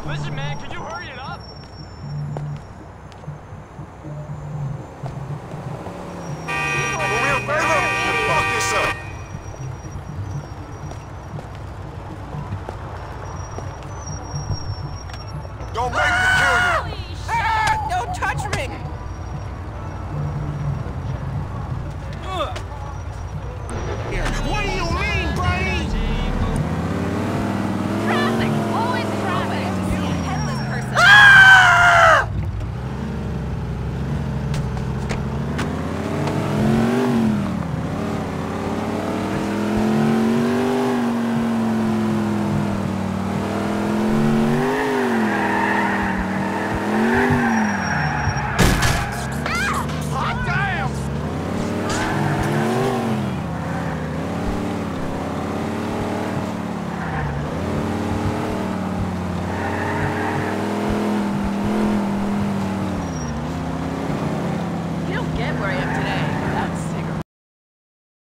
Listen, man, can you hurry it up? Do me a favor and fuck this up. Don't make me kill you. Ah, don't touch me! What do you mean, buddy? Traffic! Always traffic! I have to see a headless person. Hot damn! You don't get where I am today.